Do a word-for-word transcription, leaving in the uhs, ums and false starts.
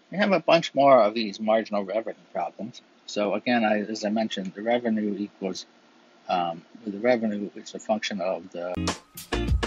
We have a bunch more of these marginal revenue problems. So again, I, as I mentioned, the revenue equals um, the revenue is a function of the